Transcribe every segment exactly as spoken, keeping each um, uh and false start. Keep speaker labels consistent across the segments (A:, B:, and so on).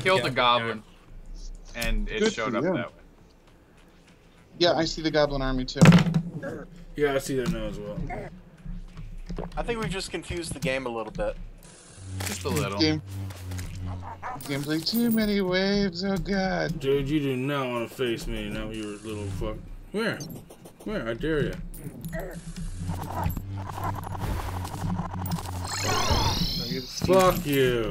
A: killed a goblin, and it
B: Good
A: showed
B: for
A: up
B: you.
A: that way.
B: Yeah, I see the goblin army too.
C: Yeah, I see that now as well.
D: I think we've just confused the game a little bit.
A: Just a little.
B: Game. Gameplay too many waves. Oh god.
C: Dude, you do not want to face me now. You little fuck. Where? Where? I dare you. Fuck you.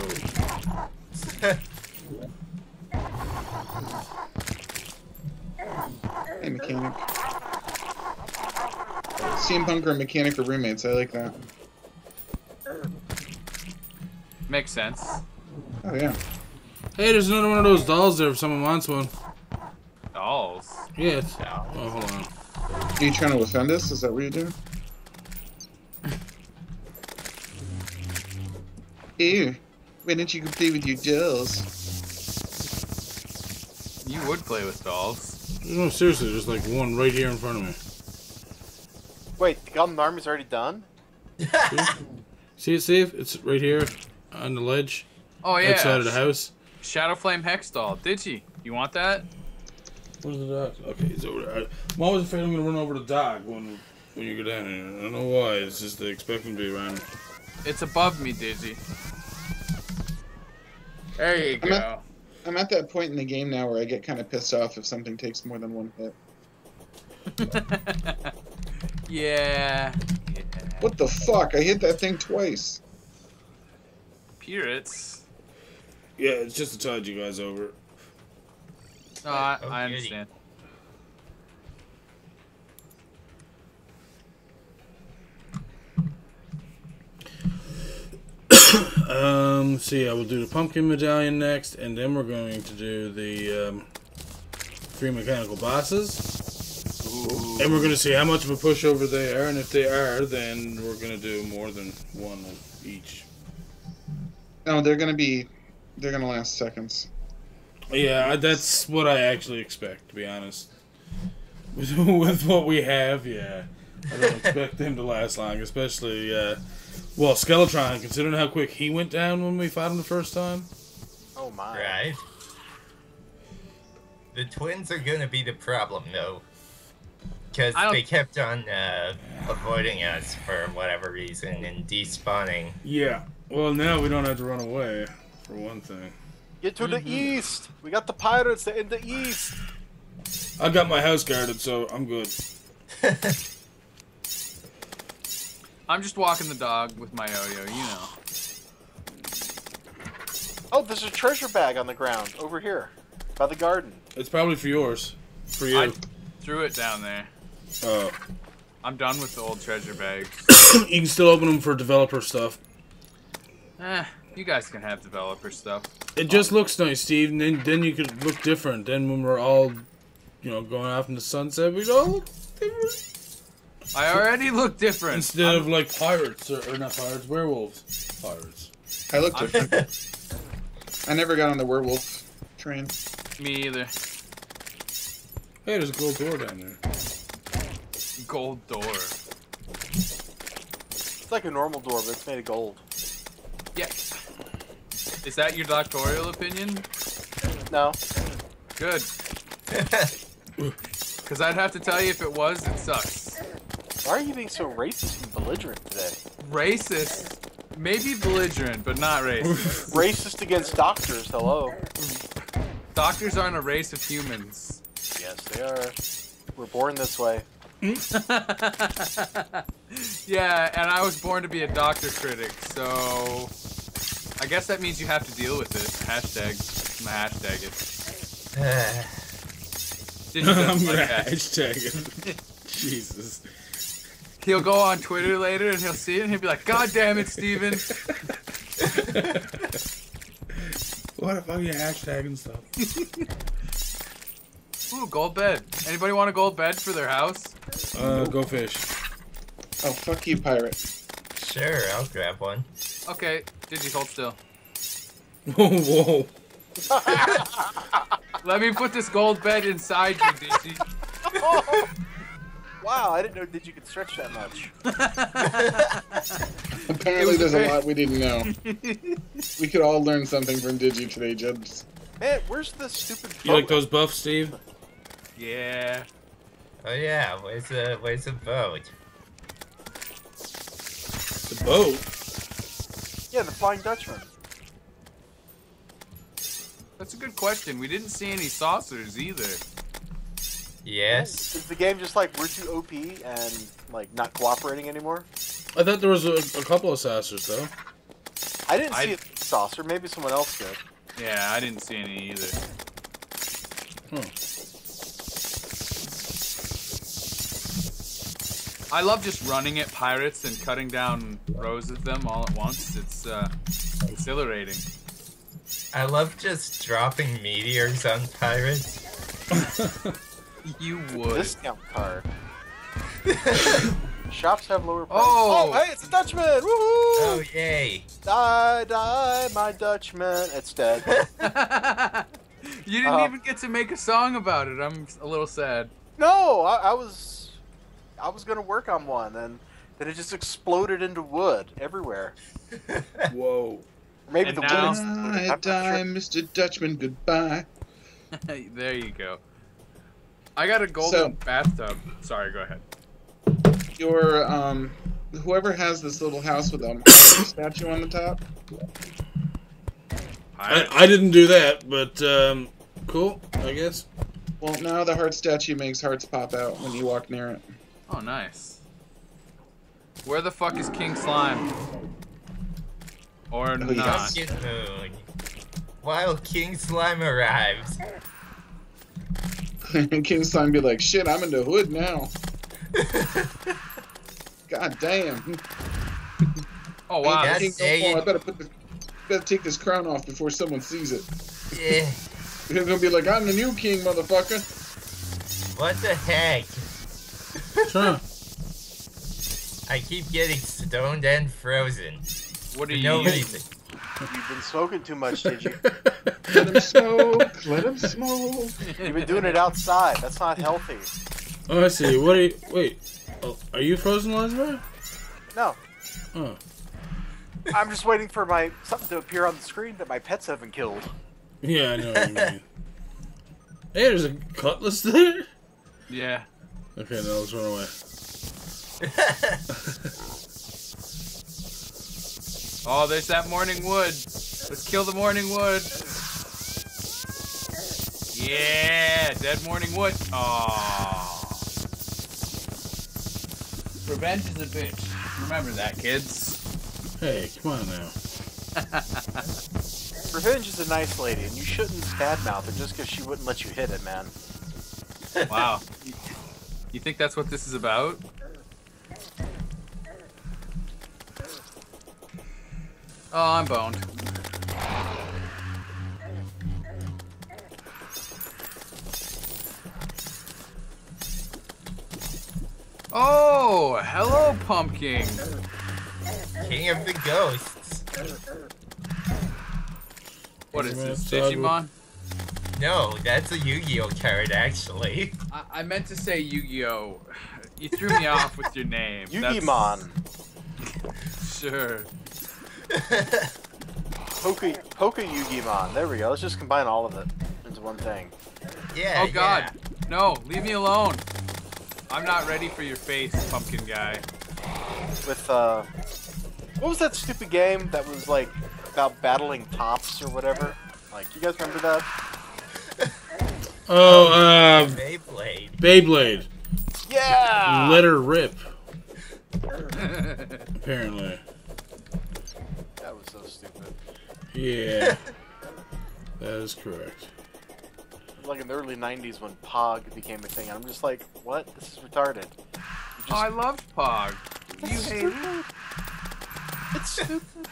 B: Hey, mechanic. C M Punk or mechanic or roommates. I like that.
A: Makes sense.
B: Oh yeah.
C: Hey, there's another one of those dolls there if someone wants one.
A: Dolls.
C: Yeah. It's, oh, hold on.
B: Are you trying to offend us? Is that what you're doing? Ew. Why don't you go play with your dolls?
A: You would play with dolls.
C: No, seriously, there's like one right here in front of me.
D: Wait, the Goblin Army's already done?
C: See it, Steve? It's right here on the ledge.
A: Oh yeah.
C: Outside of the house.
A: Shadow Flame Hex doll. Did you? You want that?
C: Where's the dog? Okay, he's over there. I'm always afraid I'm gonna run over the dog when when you go down here. I don't know why. It's just they expect him to be around.
A: It's above me, Digi. There you
B: I'm
A: go.
B: at, I'm at that point in the game now where I get kind of pissed off if something takes more than one hit.
A: Yeah. yeah.
B: What the fuck? I hit that thing twice.
A: Pirates.
C: Yeah, it's just to tide you guys over.
A: No, I,
E: Oh,
A: I
E: goody.
A: understand.
C: Um, so yeah, we'll do the pumpkin medallion next, and then we're going to do the um, three mechanical bosses.
A: Ooh.
C: And we're going to see how much of a pushover they are, and if they are, then we're going to do more than one of each.
B: No, they're gonna be. They're gonna last seconds.
C: Yeah, I- that's what I actually expect, to be honest. With, with what we have, yeah. I don't expect them to last long, especially, uh, well, Skeletron, considering how quick he went down when we fought him the first time.
D: Oh my.
E: Right. The twins are gonna be the problem, though. Because
A: I don't-
E: they kept on uh, avoiding us for whatever reason and despawning.
C: Yeah. Well, now we don't have to run away, for one thing.
D: Get to the east! We got the pirates in the east!
C: I got my house guarded, so I'm good.
A: I'm just walking the dog with my yo-yo, you know.
D: Oh, there's a treasure bag on the ground over here by the garden.
C: It's probably for yours. For you.
A: I threw it down there.
C: Oh.
A: I'm done with the old treasure bags.
C: You can still open them for developer stuff.
A: Eh, you guys can have developer stuff.
C: It just looks nice, Steve, and then, then you could look different. Then when we're all, you know, going off in the sunset, we'd all look different.
A: I already look different.
C: Instead
A: I'm-
C: of like pirates, or, or not pirates, werewolves. Pirates.
B: I look different. I never got on the werewolf train.
A: Me either.
C: Hey, there's a gold door down there.
A: Gold door.
D: It's like a normal door, but it's made of gold.
A: Yeah. Is that your doctoral opinion?
D: No.
A: Good. Because I'd have to tell you if it was, it sucks.
D: Why are you being so racist and belligerent today?
A: Racist. Maybe belligerent, but not racist.
D: Racist against doctors, hello.
A: Doctors aren't a race of humans.
D: Yes, they are. We're born this way.
A: Yeah, and I was born to be a doctor critic, so I guess that means you have to deal with it. Hashtag. I'm gonna hashtag it. Didn't
C: I'm
A: just
C: gonna
A: like that.
C: hashtag it. Jesus.
A: He'll go on Twitter later and he'll see it and he'll be like, God damn it, Steven.
C: What the fuck are you hashtagging stuff?
A: Ooh, gold bed. Anybody want a gold bed for their house?
C: Uh, go fish.
B: Oh, fuck you, pirate.
E: Sure, I'll grab one.
A: Okay, Digi, hold still.
C: Whoa, whoa.
A: Let me put this gold bed inside you, Digi.
D: Oh! Wow, I didn't know that you could stretch that much.
B: Apparently,
A: was
B: there's a
A: very-
B: lot we didn't know. We could all learn something from Digi today, Jebs.
D: Man, where's the stupid
C: You like
D: boat?
C: those buffs, Steve?
A: Yeah.
E: Oh yeah, where's the where's the boat?
C: The boat?
D: Yeah, the Flying Dutchman.
A: That's a good question. We didn't see any saucers either.
E: Yes.
D: Is the game just like we're too O P and like not cooperating anymore?
C: I thought there was a, a couple of saucers, though.
D: I didn't see
A: I-
D: a saucer. Maybe someone else did.
A: Yeah, I didn't see any either.
C: Hmm.
A: I love just running at pirates and cutting down rows of them all at once. It's uh, exhilarating.
E: I love just dropping meteors on pirates.
A: You would.
D: Discount card. Shops have lower prices.
A: Oh!
D: hey, it's a Dutchman! Woohoo!
E: Oh yay!
D: Die, die, my Dutchman. It's dead.
A: You didn't
D: Uh,
A: even get to make a song about it. I'm a little sad.
D: No, I, I was, I was gonna work on one, and then it just exploded into wood everywhere.
C: Whoa.
D: Maybe
A: And
D: the
A: now-
D: wood exploded. I'm
B: Die,
D: not
B: die,
D: sure.
B: Mister Dutchman, goodbye.
A: There you go. I got a golden
B: So-
A: bathtub. Sorry, go ahead.
B: Your, um, whoever has this little house with a statue on the top,
C: I, I didn't do that, but um, cool, I guess.
B: well, now the heart statue makes hearts pop out when you walk near it.
A: Oh, nice. Where the fuck is King Slime? Or
B: Oh,
A: not?
B: yes.
E: Pumpkin Moon. While King Slime arrives.
B: And King Slime be like, shit, I'm in the hood now. God damn.
A: Oh, wow.
B: I,
E: Yes,
B: King so
E: yeah,
B: far,
E: you-
B: I better put the, better take this crown off before someone sees it.
E: Yeah.
B: They're gonna be like, I'm the new king, motherfucker.
E: What the heck?
C: Sure.
E: I keep getting stoned and frozen.
A: What are
E: For
A: you
E: no
A: using?
E: reason.
D: You've been smoking too much, did you?
B: Let him smoke. Let him smoke.
D: You've been doing it outside. That's not healthy.
C: Oh, I see. What are you... Wait. Oh, are you frozen, Lazarus?
D: No,
C: Oh.
D: I'm just waiting for my something to appear on the screen that my pets haven't killed.
C: Yeah, I know what you mean. Hey, there's a cutlass there?
A: Yeah.
C: Okay, now let's run away.
A: Oh, there's that morning wood. Let's kill the morning wood. Yeah, dead morning wood. Aww. Revenge is a bitch. Remember that, kids.
C: Hey, come on now.
D: Revenge is a nice lady, and you shouldn't badmouth her just because she wouldn't let you hit it, man.
A: Wow. You think that's what this is about? Oh, I'm boned. Oh, hello, pumpkin.
E: King of the Ghosts.
A: What is
C: Digimon
A: this,
C: Saga.
A: Digimon?
E: No, that's a Yu-Gi-Oh card, actually.
A: I, I meant to say Yu-Gi-Oh. You threw me off with your name.
D: Yu-Gi-Mon.
A: That's- Sure.
D: Poke, Poke Yu-Gi-Mon. There we go. Let's just combine all of it into one thing.
E: Yeah.
A: Oh God,
E: yeah.
A: no! Leave me alone. I'm not ready for your face, pumpkin guy.
D: With, uh... what was that stupid game that was, like, about battling tops or whatever? Like, you guys remember that?
C: Oh, uh,
E: Beyblade.
C: Beyblade.
D: Yeah!
C: Let her rip, apparently.
D: That was so stupid.
C: Yeah. That is correct.
D: Like in the early nineties when Pog became a thing. I'm just like, what? This is retarded. You just,
A: Oh, I loved Pog. You
D: It's
A: hate it?
D: stupid. It's stupid.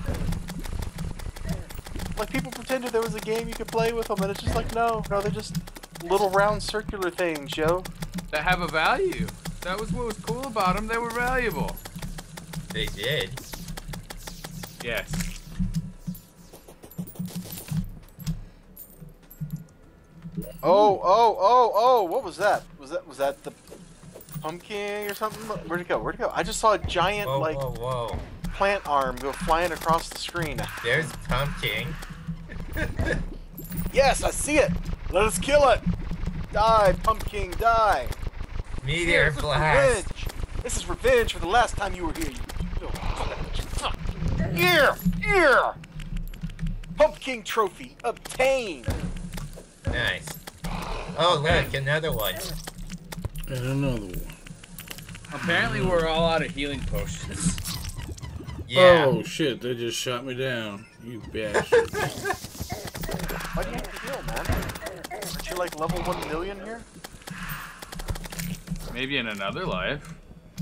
D: Like, people pretended there was a game you could play with them, and it's just like, no, no, they're just little round circular things, yo.
A: That have a value. That was what was cool about them. They were valuable.
E: They did.
A: Yes.
D: Oh, oh, oh, oh, what was that? Was that was that the pumpkin or something? Where'd it go? Where'd it go? I just saw a giant,
E: Whoa,
D: like,
E: whoa, whoa.
D: plant arm go flying across the screen.
E: There's Pumpkin.
D: Yes, I see it. Let us kill it. Die, Pumpkin, die.
E: Meteor
D: This is
E: blast.
D: revenge. This is revenge for the last time you were here. You little fuck. Here, here. Pumpkin trophy obtained.
E: Nice. Oh, look, another one.
C: And another one.
F: Apparently, we're all out of healing potions.
E: Yeah.
C: Oh shit! They just shot me down. You bastard.
D: Why do you have to heal, man? Aren't you like level one million here?
A: Maybe in another life.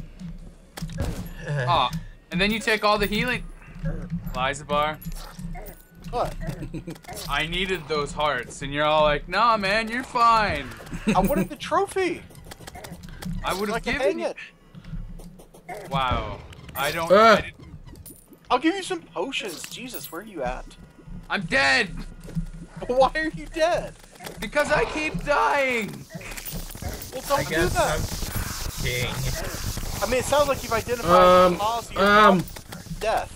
A: Ah, and then you take all the healing. Lizabar,
D: What?
A: I needed those hearts, and you're all like, "Nah, man, you're fine."
D: I wanted the trophy.
A: I would
D: So I
A: have
D: can
A: given
D: hang
A: you.
D: it.
A: Wow, I don't.
C: Ah.
A: I didn't,
D: I'll give you some potions. Jesus, where are you at?
A: I'm dead
D: Why are you dead?
A: because I keep dying.
D: Well,
E: I
D: don't do
E: guess
D: that.
E: I'm king.
D: I mean, it sounds like you've identified
C: Um,
D: the cause of your
C: um.
D: death.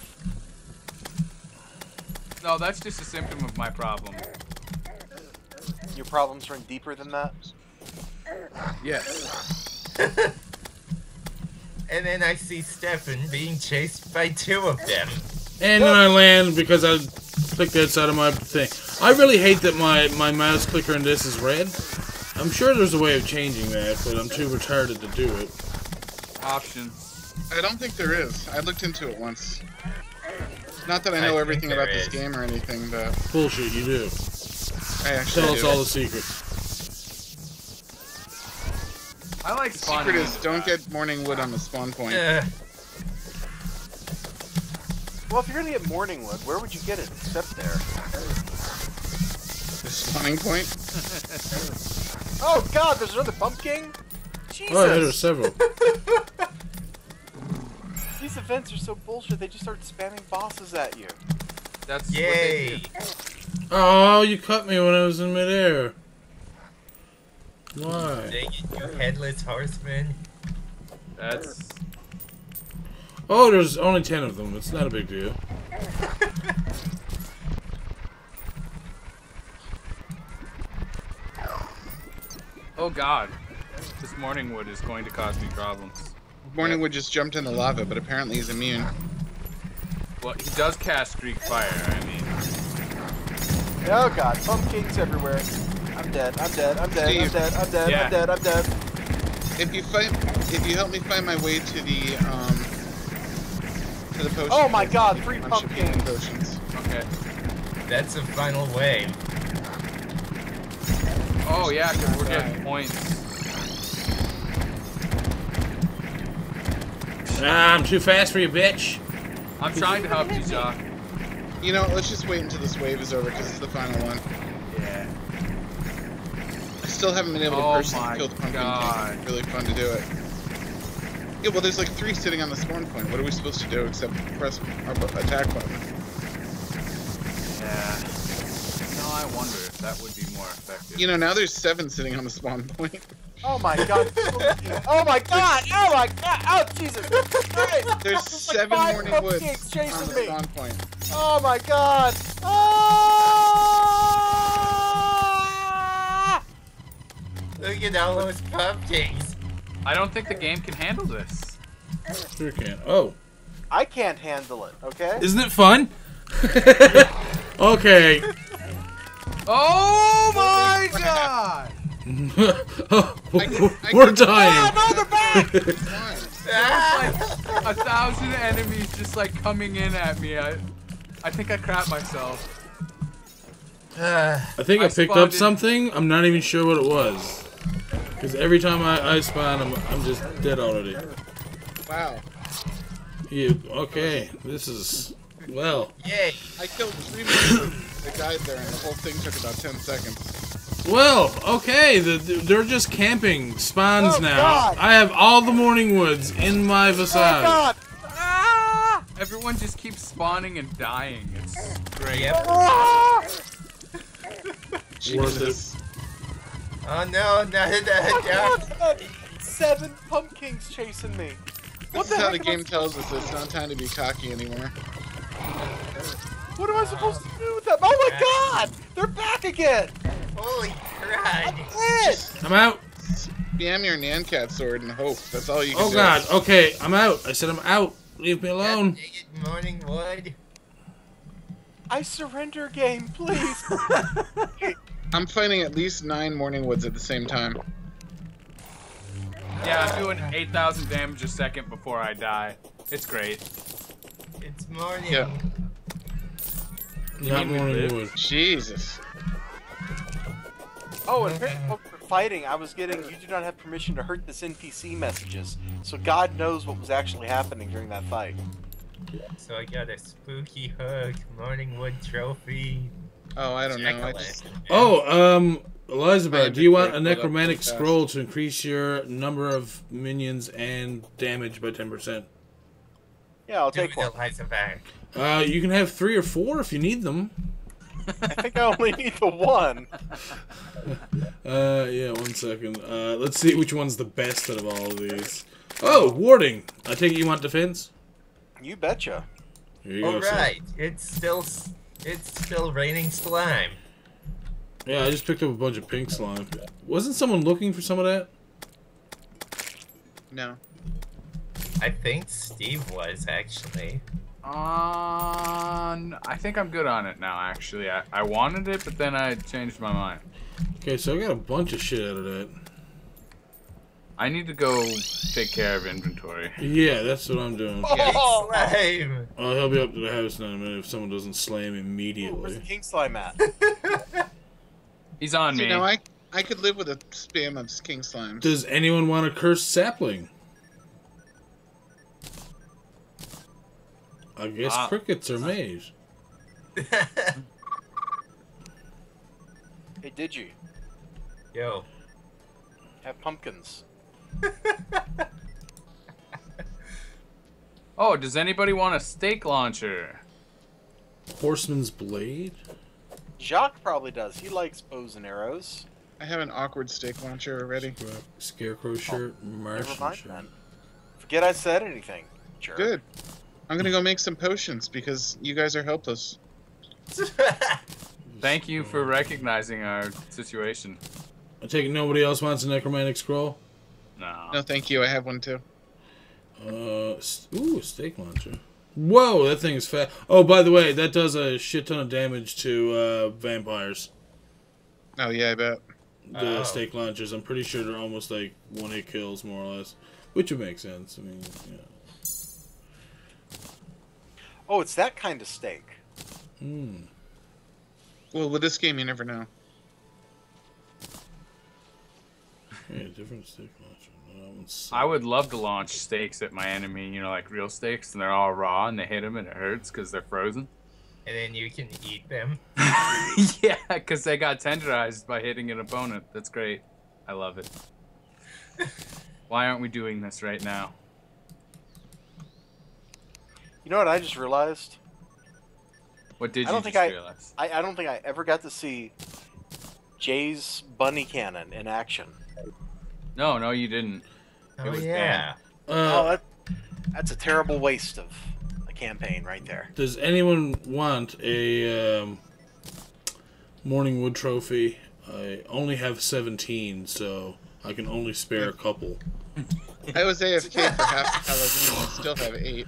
A: No, that's just a symptom of my problem.
D: Your problems run deeper than that.
A: Yes.
E: And then I see Stefan being chased by two of them.
C: And then I land because I clicked outside of my thing. I really hate that my, my mouse clicker in this is red. I'm sure there's a way of changing that, but I'm too retarded to do it.
A: Options.
B: I don't think there is. I looked into it once. Not that I know
E: I
B: everything
E: think
B: about
E: there
B: this
E: is.
B: game or anything, but
C: Bullshit, you do.
B: I actually
C: Tell
B: do.
C: us all the secrets.
A: I like
B: The
A: spawning.
B: secret is
A: into
B: don't
A: that.
B: get morning wood on the spawn point.
E: Uh,
D: Well, if you're gonna get Morningwood, where would you get it except there?
B: The spawning point?
D: Oh God, there's another pumpkin. Jesus.
C: Oh, yeah, there's several.
D: These events are so bullshit. They just start spamming bosses at you.
A: That's what
E: yay.
A: they do.
C: Oh, you cut me when I was in midair. Why?
E: Dang it, you headless horseman.
A: That's.
C: Oh, there's only ten of them. It's not a big deal.
A: Oh God, this morning wood is going to cause me problems.
B: Morning wood just jumped in the lava, but apparently he's immune.
A: Well, he does cast streak fire. I mean,
D: Oh God, pumpkins everywhere. I'm dead. I'm dead. I'm dead. I'm
B: Steve.
D: dead. I'm dead.
A: Yeah.
D: I'm dead. I'm dead.
B: If you fight, if you help me find my way to the um to the potion.
D: Oh my
B: I'll
D: God,
B: give you
D: three
B: a bunch of healing
D: pumpkins.
B: potions.
A: okay.
E: That's a final wave.
A: Oh yeah, because we're getting points.
C: Ah, I'm too fast for you, bitch.
A: I'm trying to help you, Jock.
B: You know, let's just wait until this wave is over because it's the final one.
A: Yeah.
B: I still haven't been able to
A: Oh
B: personally
A: my
B: kill the pumpkin
A: God.
B: king. It's really fun to do it. Yeah, well, there's like three sitting on the spawn point. What are we supposed to do except press our bu- attack button?
A: Yeah. No, I wonder if that would be more effective.
B: You know, now there's seven sitting on the spawn point.
D: Oh my God. Oh my God. Oh my God. Oh Jesus. Christ.
B: There's
D: There's like
B: seven
D: five
B: morning
D: pumpkins
B: woods
D: chasing
B: on the
D: me.
B: spawn point.
D: Oh my God. Ah!
E: Look at all those pumpkins.
A: I don't think the game can handle this.
C: Sure can. Oh,
D: I can't handle it. Okay.
C: isn't it fun? Okay.
A: Oh my God!
C: Oh,
B: I can- I
C: we're
B: can-
C: dying.
D: Oh no, they're back.
B: Fine.
E: Ah!
A: A thousand enemies just like coming in at me. I, I think I crapped myself.
E: Ah,
C: I think I,
A: I
C: picked
A: spawned
C: up
A: in-
C: something. I'm not even sure what it was. Because every time I, I spawn, I'm, I'm just dead already.
B: Wow.
C: You okay? This is well.
E: yay.
B: I killed three morning that died there, and the whole thing took about ten seconds.
C: Well, okay. The, the- they're just camping spawns
D: Oh,
C: now.
D: God.
C: I have all the morning woods in my
D: Oh
C: facade.
D: God. Ah!
A: Everyone just keeps spawning and dying. It's great.
E: Yep.
D: Ah!
B: Jesus.
E: Oh no, no, no,
D: Oh
E: no.
D: God. Seven pumpkins chasing me. What
B: This
D: the
B: is how
D: heck
B: the
D: am I
B: game tells us it's not time to be cocky anymore.
D: What am I supposed to do with them? Oh my god! They're back again!
E: Holy crud!
D: What?
C: I'm out.
B: Spam your Nancat sword and hope. That's all you can
C: Oh
B: do.
C: god. Okay, I'm out. I said I'm out. Leave me alone.
E: God dang it, Morning Wood.
D: I surrender, game, please.
B: I'm fighting at least nine Morning Woods at the same time.
A: Yeah, I'm doing eight thousand damage a second before I die. It's great.
E: It's morning.
B: Yeah.
C: Not
A: mean we
C: morning
A: live?
C: wood.
B: Jesus.
D: Oh, and apparently while we were fighting, I was getting "you do not have permission to hurt this N P C" messages. So God knows what was actually happening during that fight.
E: So I got a spooky hook, Morning Wood trophy.
B: Oh, I don't know. I
E: Jack-o'-lantern.
B: just,
C: Oh, um,
B: I
C: Elizabeth,
B: have
C: do you
B: to
C: want a
B: break it up
C: necromantic
B: fast.
C: scroll to increase your number of minions and damage by ten percent?
D: Yeah, I'll
E: Do
D: take
E: it,
D: one.
E: Elizabeth.
C: Uh, you can have three or four if you need them.
D: I think I only need the one.
C: Uh, yeah, one second. Uh, let's see which one's the best out of all of these. Oh, warding. I take it you want defense?
D: You betcha.
C: Here you go,
E: All
C: son.
E: right, it's still s- it's still raining slime.
C: Yeah, I just picked up a bunch of pink slime. Wasn't someone looking for some of that?
B: no.
E: I think Steve was actually.
A: On, I think I'm good on it now. Actually, I, I wanted it, but then I changed my mind.
C: Okay, so I got a bunch of shit out of that.
A: I need to go take care of inventory.
C: Yeah, that's what I'm doing.
D: Oh,
E: Slime.
C: I'll help you up to the house in a minute if someone doesn't slam
D: where's the
C: immediately.
D: king slime at?
A: He's on
B: See,
A: me.
B: now I, I could live with a spam of King Slimes.
C: Does anyone want a cursed sapling? I guess
A: Ah.
C: crickets are made.
D: Hey, did you
E: Yo.
D: have pumpkins?
A: Oh, does anybody want a steak launcher?
C: Horseman's blade?
D: Jacques probably does. He likes bows and arrows.
B: I have an awkward steak launcher already.
C: Scra- Scarecrow shirt?
D: Never
C: Martian
D: mind
C: shirt.
D: then. Forget I said anything. Jerk.
B: Good. I'm gonna go make some potions because you guys are helpless.
A: Thank you for recognizing our situation.
C: I take it nobody else wants a necromantic scroll?
A: No.
B: No, thank you. I have one too.
C: Uh, s- ooh, a steak launcher. Whoa, that thing is fat. Oh, by the way, that does a shit ton of damage to uh, vampires.
B: Oh yeah, I bet.
C: The
E: Oh.
C: steak launchers. I'm pretty sure they're almost like one hit kills, more or less. Which would make sense. I mean, yeah.
D: Oh, it's that kind of steak.
C: Hmm.
B: Well, with this game, you never know.
C: Yeah, different steak launcher. No, that one's
A: I would love to launch steaks at my enemy, you know, like real steaks, and they're all raw, and they hit them, and it hurts because they're frozen.
E: And then you can eat them.
A: Yeah, because they got tenderized by hitting an opponent. That's great. I love it. Why aren't we doing this right now?
D: You know what I just realized?
A: What did
D: I
A: you
D: don't
A: just
D: think I-
A: realize?
D: I, I don't think I ever got to see Jay's bunny cannon in action.
A: No, no, you didn't.
E: Oh
A: was
E: yeah.
D: Oh,
C: Uh,
D: that, that's a terrible waste of a campaign right there.
C: does anyone want a um, Morning Wood trophy? I only have seventeen, so I can only spare a couple.
B: I was A F K for half Halloween. I still have eight.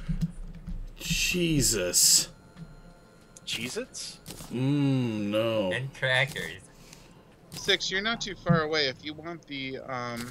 C: Jesus.
D: Cheez-Its?
C: Mmm, no.
E: And crackers.
B: Six, you're not too far away. If you want the um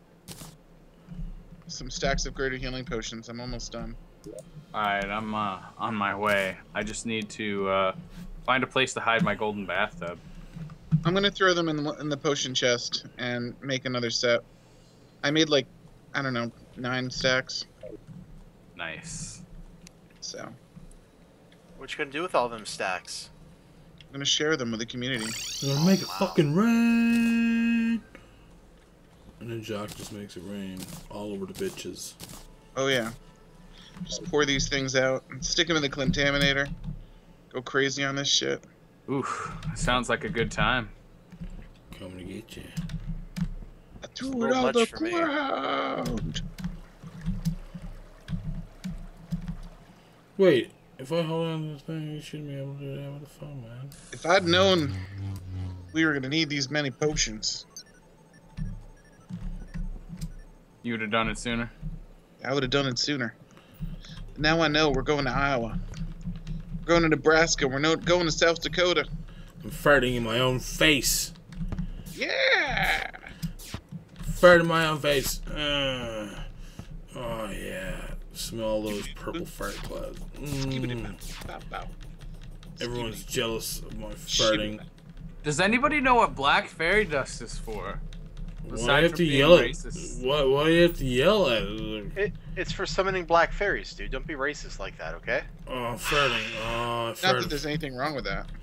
B: some stacks of greater healing potions, I'm almost done.
A: Alright, I'm uh, on my way. I just need to uh, find a place to hide my golden bathtub.
B: I'm gonna throw them in the, in the potion chest and make another set. I made like, I don't know, nine stacks.
A: Nice.
B: So I'm
D: What you gonna do with all them stacks?
B: gonna share them with the community.
C: We're gonna make it fucking rain! And then Jock just makes it rain all over the bitches.
B: Oh yeah. Just pour these things out and stick them in the Clintaminator. Go crazy on this shit.
A: Oof, sounds like a good time.
C: Coming to get you.
B: I threw
D: a
B: it
D: little
B: on
D: much
B: the
D: for me.
B: ground.
C: Wait, if I hold on to this thing, you shouldn't be able to do that with the phone, man.
B: If I'd known we were gonna need these many potions,
A: You would have done it sooner.
B: I would have done it sooner. Now I know we're going to Iowa. We're going to Nebraska. We're no going to South Dakota.
C: I'm farting in my own face.
B: Yeah!
C: Fart in my own face. Uh, oh, yeah. Smell those purple fart clouds. Mm. Everyone's jealous of my farting.
A: Does anybody know what black fairy dust is for?
C: Why do you
A: Aside
C: have
A: from
C: to
A: being
C: yell at?
A: racist.
C: Why, why do you have to yell at it?
D: It, it's for summoning black fairies, dude. Don't be racist like that, okay?
C: Oh, I'm farting. Oh, I
B: Not that
C: farted.
B: there's anything wrong with that.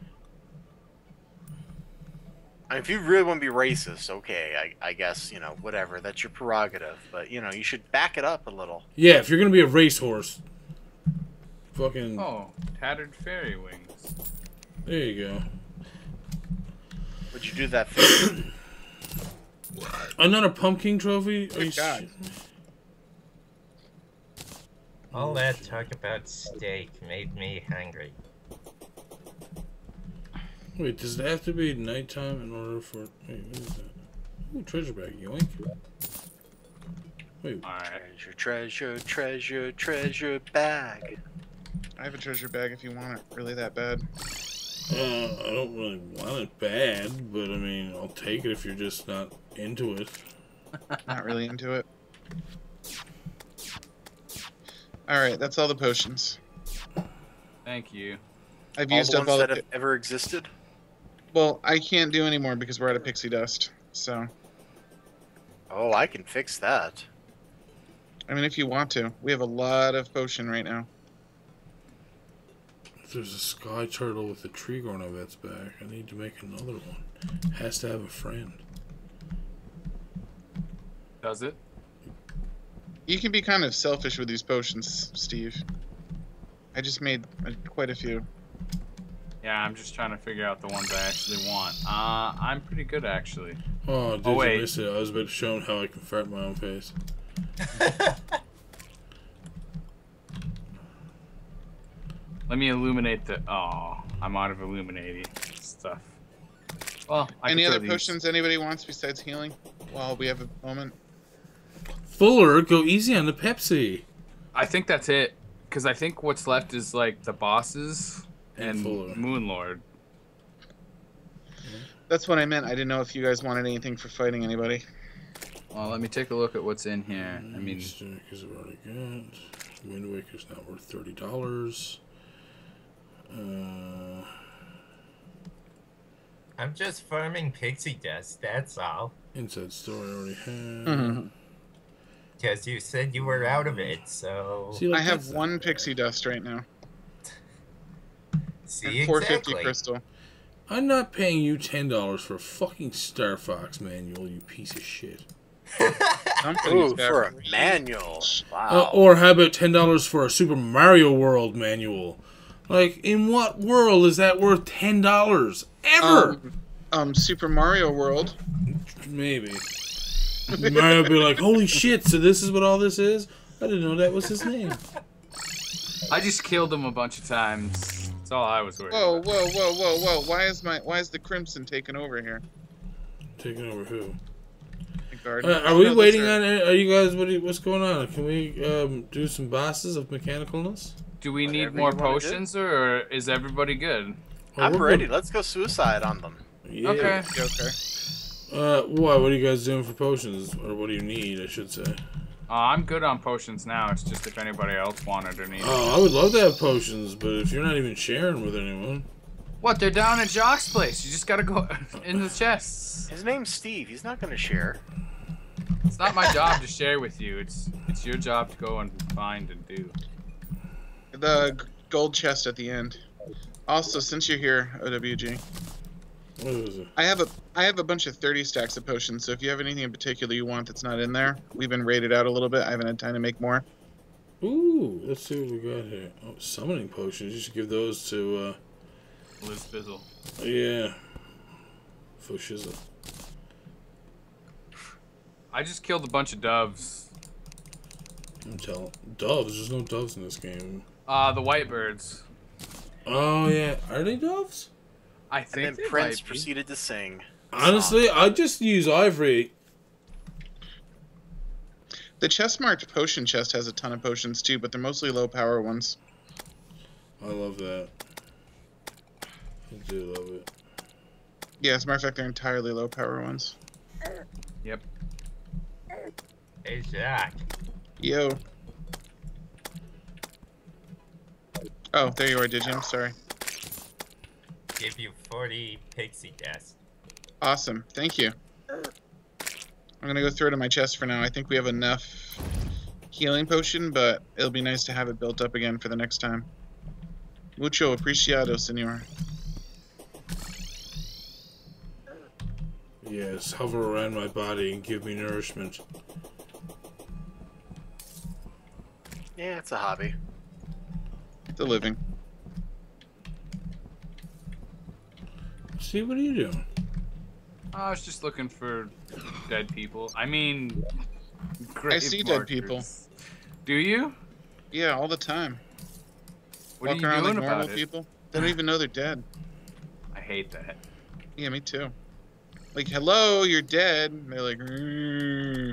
D: I mean, if you really want to be racist, okay, I, I guess, you know, whatever. That's your prerogative. But, you know, you should back it up a little.
C: Yeah, if you're gonna be a racehorse, fucking.
A: Oh, tattered fairy wings.
C: There you go.
D: Would you do that thing?
C: Another pumpkin trophy? Are
B: Good
C: you
B: God.
C: shit-
E: All that talk about steak made me hungry.
C: Wait, does it have to be nighttime in order for? Wait, what is that? Ooh, treasure bag, yoink. Wait,
A: Alright.
D: Treasure, treasure, treasure, treasure bag.
B: I have a treasure bag if you want it really that bad.
C: uh, I don't really want it bad, but I mean, I'll take it if you're just not into it.
B: Not really into it. Alright, that's all the potions.
A: Thank you.
B: I've
D: All
B: used
D: the
B: up
D: ones
B: all
D: that
B: the...
D: have ever existed?
B: Well, I can't do any more because we're out of pixie dust. So,
D: Oh, I can fix that.
B: I mean, if you want to. We have a lot of potion right now.
C: If there's a sky turtle with a tree growing out of its back, I need to make another one. Has to have a friend.
A: Does it?
B: You can be kind of selfish with these potions, Steve. I just made uh, quite a few.
A: Yeah, I'm just trying to figure out the ones I actually want. Uh, I'm pretty good actually.
C: Oh, did
A: Oh,
C: you
A: wait.
C: miss it? I was about to show him how I can fart in my own face.
A: Let me illuminate the. Oh, I'm out of illuminating stuff. Well, I
B: Any
A: can
B: other
A: throw these.
B: potions anybody wants besides healing? While we have a moment.
C: Fuller, go easy on the Pepsi.
A: I think that's it. Because I think what's left is like the bosses
C: And
A: and
C: Fuller.
A: Moonlord.
B: That's what I meant. I didn't know if you guys wanted anything for fighting anybody.
A: Well, let me take a look at what's in here. I mean,
C: Stick is already good. Wind Waker's not worth thirty dollars. Uh,
E: I'm just farming pixie dust, that's all.
C: Inside Story already had.
B: Mm-hmm.
E: Because you said you were out of it, so...
C: See, like,
B: I have
C: that's not
B: one
C: bad.
B: pixie dust right now.
E: See,
B: And four fifty
E: exactly.
B: crystal.
C: I'm not paying you ten dollars for a fucking Star Fox manual, you piece of shit.
B: Somebody's
D: Ooh,
B: got
D: for a
B: me.
D: manual. Wow.
C: Uh, or how about ten dollars for a Super Mario World manual? Like, in what world is that worth ten dollars? Ever?
B: Um, um, Super Mario World.
C: Maybe. Mario would be like, holy shit, so this is what all this is? I didn't know that was his name.
A: I just killed him a bunch of times. That's all I was worried
B: Whoa,
A: about.
B: whoa, whoa, whoa, whoa! Why is my why is the Crimson taking over here?
C: Taking over who?
B: The guard.
C: Uh, are
B: Oh,
C: we
B: no, that's
C: waiting
B: her.
C: on it? Are you guys, what? Are you, what's going on? Can we um, do some bosses of mechanicalness?
A: Do we need
D: Whatever
A: more
D: you wanna do.
A: potions, or is everybody good?
C: Oh,
D: I'm
C: we're
D: ready.
C: good.
D: Let's go suicide on them.
C: Yeah.
A: Okay.
B: Yeah, okay.
C: Uh, why? What are you guys doing for potions? Or what do you need, I should say?
A: Uh, I'm good on potions now. It's just if anybody else wanted or needed.
C: Oh, I would love to have potions, but if you're not even sharing with anyone.
A: What? They're down at Jock's place. You just gotta go in the chests.
D: His name's Steve. He's not going to share.
A: It's not my job to share with you. It's it's your job to go and find and do.
B: The g- gold chest at the end. Also, since you're here, O W G,
C: What is it?
B: I have a I have a bunch of thirty stacks of potions. So if you have anything in particular you want that's not in there, we've been rated out a little bit. I haven't had time to make more.
C: Ooh, let's see what we got here. Oh, summoning potions. You should give those to,
A: Liz Fizzle.
C: uh, yeah. For shizzle.
A: I just killed a bunch of doves.
C: I'm telling. Doves. There's no doves in this game.
A: Uh, the white birds.
C: Oh yeah, are they doves?
A: I
D: And
A: think
D: then
A: they
D: Prince
A: might be.
D: proceeded to sing.
C: Honestly, I just use ivory.
B: The chest marked potion chest has a ton of potions too, but they're mostly low power ones.
C: I love that. I do love it.
B: Yeah, as a matter of fact, they're entirely low power ones.
A: Yep.
E: Hey, Jack.
B: Yo. Oh, there you are, did you? I'm sorry.
E: Give you forty pixie dust.
B: Awesome. Thank you. I'm gonna go throw it in my chest for now. I think we have enough healing potion, but it'll be nice to have it built up again for the next time. Mucho apreciado, senor.
C: Yes, hover around my body and give me nourishment.
D: Yeah, it's a hobby.
B: The living.
C: See, what are you doing?
A: I was just looking for dead people. I mean, grave
B: see dead
A: markers.
B: people.
A: Do you?
B: Yeah, all the time.
A: What
B: Walk
A: are you
B: around
A: doing
B: like normal
A: about it?
B: people. They don't even know they're dead.
A: I hate that.
B: Yeah, me too. Like, hello, you're dead. And they're like, mm.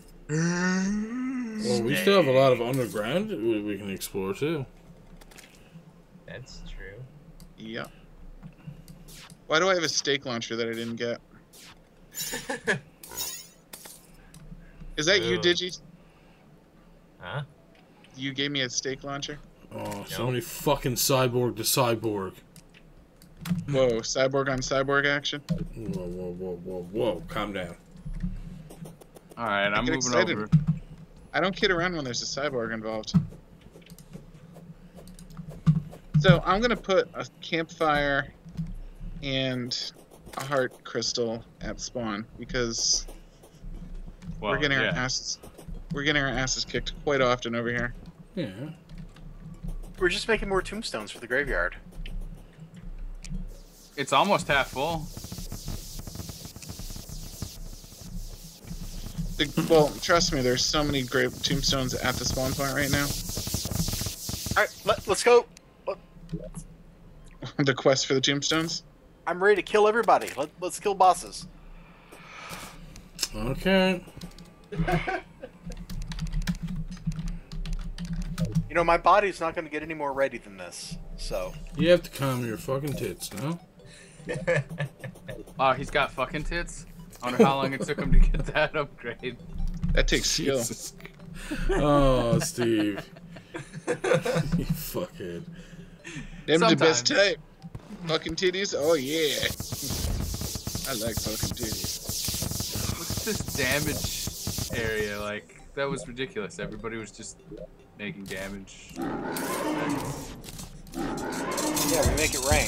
C: Well, we still have a lot of underground we, we can explore too.
E: That's true.
B: Yeah. Why do I have a steak launcher that I didn't get? Is that you,
E: Ooh.
B: Digi?
E: Huh?
B: You gave me a steak launcher?
C: Oh, so
E: No.
C: many fucking cyborg to cyborg.
B: Whoa, cyborg on cyborg action?
C: Whoa, whoa, whoa, whoa, whoa! Calm down.
A: All right, I'm
B: get
A: moving
B: excited.
A: over.
B: I don't kid around when there's a cyborg involved. So I'm gonna put a campfire and a heart crystal at spawn because
A: Well,
B: we're getting our
A: yeah.
B: asses we're getting our asses kicked quite often over here.
C: Yeah.
D: We're just making more tombstones for the graveyard.
A: It's almost half full.
B: The, well, trust me, there's so many great tombstones at the spawn point right now.
D: All right, let, let's go. Let-
B: The quest for the tombstones.
D: I'm ready to kill everybody. Let, let's kill bosses.
C: Okay.
D: You know, my body's not going to get any more ready than this. So,
C: You have to calm your fucking tits, no?
A: Oh, he's got fucking tits. I wonder how long it took him to get that upgrade.
B: That takes skill.
C: Jesus. Oh, Steve. You fuckhead.
B: Them the best
A: Sometimes.
B: type. Fucking titties? Oh yeah. I like fucking titties.
A: Look at this damage area. Like, that was ridiculous. Everybody was just making damage.
D: yeah, we make it rain.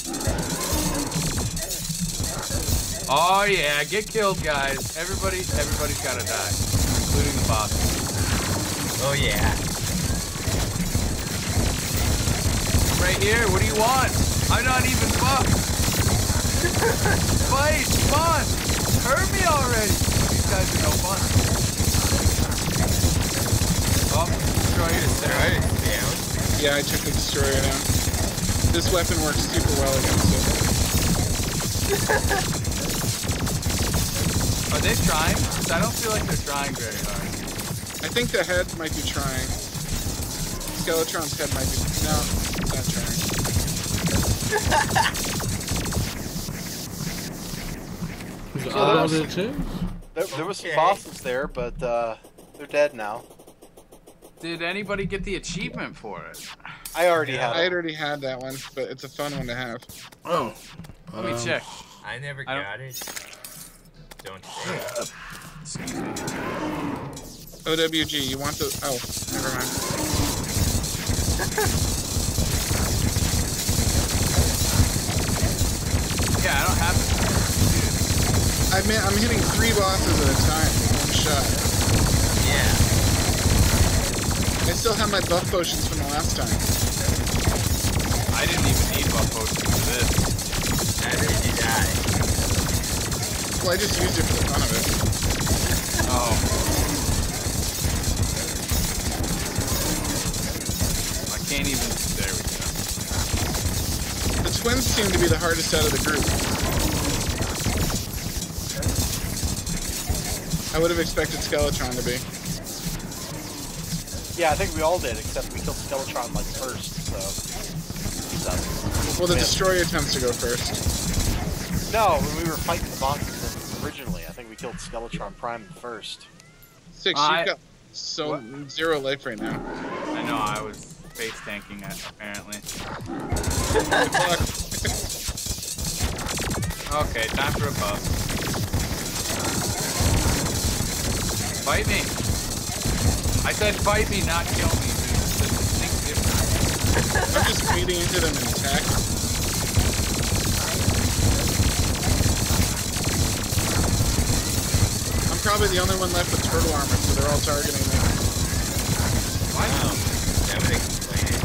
A: Oh yeah, get killed, guys. Everybody, everybody's gotta die, including the boss.
E: Oh yeah.
A: Right here. What do you want? I'm not even fucked. Fight, come on. Hurt me already. These guys are no fun. Oh, destroy it.
E: Right down.
B: Yeah, I took the destroyer down. This weapon works super well against it.
A: Are they trying? 'Cause I don't feel like they're trying very hard.
B: I think the head might be trying. Skeletron's head might be. No, it's not trying.
C: Is that
D: So
C: all
D: there's-
C: it is?
D: There, there was some
E: Okay.
D: bosses there, but uh, they're dead now.
A: Did anybody get the achievement for it?
D: I already
E: Yeah.
D: had
B: I
D: it.
B: had already had that one, but it's a fun one to have.
C: Oh.
A: Let me
C: Um,
A: check.
E: I never
A: I don't-
E: got it. Don't say.
A: Excuse me.
B: O W G, you want the. Oh, never mind.
A: Yeah, I don't have it.
B: I mean, I'm hitting three bosses at a time with one shot.
E: Yeah.
B: I still have my buff potions from the last time.
A: I didn't even need buff potions for this.
E: How did you die?
B: Well, I just used it for the fun of it.
A: Oh. My can't even. There we go.
B: The twins seem to be the hardest out of the group. I would have expected Skeletron to be.
D: Yeah, I think we all did, except we killed Skeletron like first, so. so
B: Well, the
D: yeah.
B: Destroyer tends to go first.
D: No, when we were fighting the bosses originally, I think we killed Skeletron Prime first.
B: Six,
A: I-
B: you've got so
A: What?
B: zero life right now.
A: I know I was face tanking it apparently.
B: Good luck.
A: Okay, time for a buff. Fight me. I said fight me, not kill me. There's a distinct difference.
B: I'm just feeding into them and attack. I'm probably the only one left with turtle armor, so they're all targeting me.
E: Wow. That would explain it.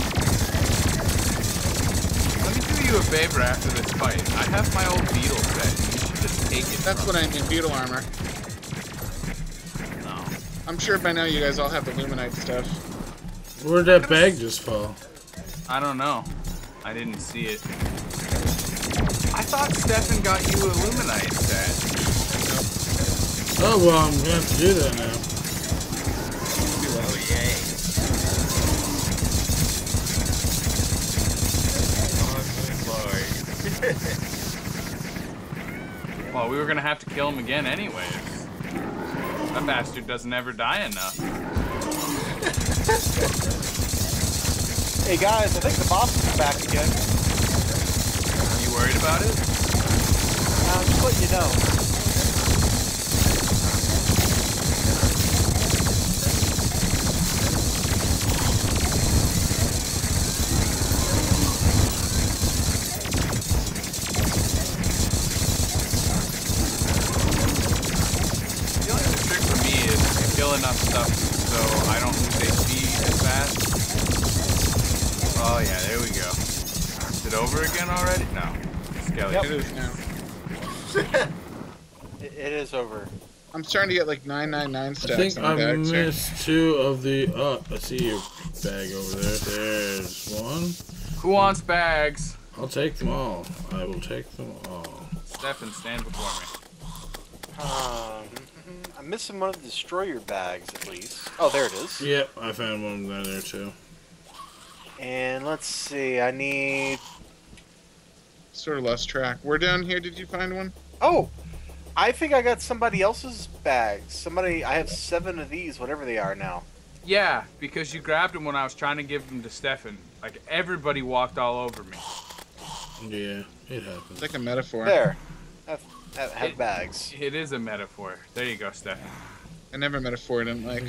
A: Let me do you a favor after this fight. I have my old beetle set. You should just take it.
B: That's
A: from
B: what I mean, beetle armor.
A: me. No.
B: I'm sure by now you guys all have the Luminite stuff.
C: Where'd that bag just fall?
A: I don't know. I didn't see it. I thought Stefan got you a Luminite set.
C: Oh, well, I'm gonna have to do that now.
E: Oh, yay. Oh, good lord.
A: Well, we were gonna have to kill him again anyways. That bastard doesn't ever die enough.
D: Hey guys, I think the boss is back again.
A: Are you worried about it?
D: Uh, just letting you know.
A: The only other trick for me is to kill enough stuff so I don't lose H P as fast. Oh yeah, there we go. Is it over again already? No. Skelly.
B: It is now.
D: It, it is over.
B: I'm starting to get like nine nine nine
C: I
B: stacks
C: think
B: on
C: I
B: bags here.
C: missed two of the. Oh, I see your bag over there. There's one.
A: Who wants bags?
C: I'll take them all. I will take them all.
A: Stefan, stand before me.
D: Um, I'm missing one of the destroyer bags at least. Oh, there it is.
C: Yep, I found one down there too.
D: And let's see, I need.
B: Sort of lost track. Where down here did you find one?
D: Oh, I think I got somebody else's bags. Somebody, I have seven of these, whatever they are now.
A: Yeah, because you grabbed them when I was trying to give them to Stefan. Like, everybody walked all over me.
C: Yeah, it happens.
B: It's like a metaphor.
D: There, have, have, have
A: It-
D: bags.
A: It is a metaphor. There you go, Stefan.
B: I never metaphor didn't like.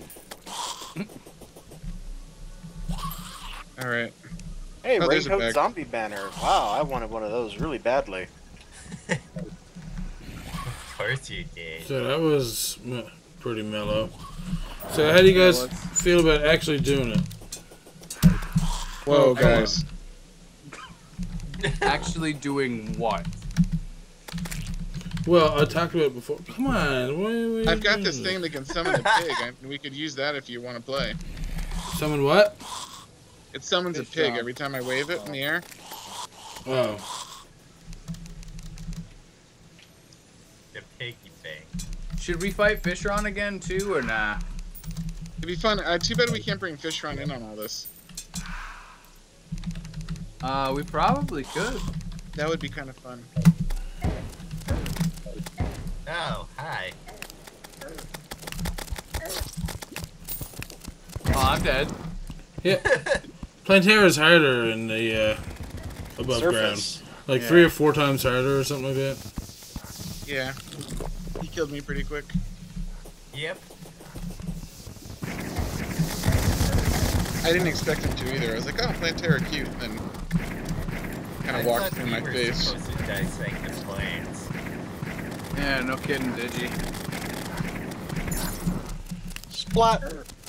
B: Alright.
D: Hey,
B: Oh, there's a
D: Raincoat
B: bag.
D: Zombie banner. Wow, I wanted one of those really badly.
E: Of course you did.
C: So that was me- pretty mellow. So how do you guys feel about actually doing it?
B: Whoa,
A: Oh,
B: guys.
A: Actually doing what?
C: Well, I talked about it before. Come on, what, what
B: I've got this thing that can summon a pig. I, we could use that if you want to play.
C: Summon what?
B: It summons a
A: Fish
B: pig
A: drum.
B: every time I wave it in the air.
C: Oh,
E: The piggy thing.
A: Should we fight Fishron again, too, or nah?
B: It'd be fun. Uh, too bad we can't bring Fishron in on all this.
A: Uh, we probably could.
B: That would be kind of fun.
E: Oh, hi.
A: Oh, I'm dead.
C: yeah. Plantera's harder in the uh, above
D: Surface.
C: ground, like
A: Yeah.
C: three or four times harder or something like that.
B: Yeah. He killed me pretty quick.
E: Yep.
B: I didn't expect him to either. I was like, oh, Plantera cute. And then kind
E: I
B: of walked
E: thought
B: through
E: we
B: my
E: were
B: face.
E: supposed to dissect the planes.
A: Yeah, no kidding, Digi.
D: Splat.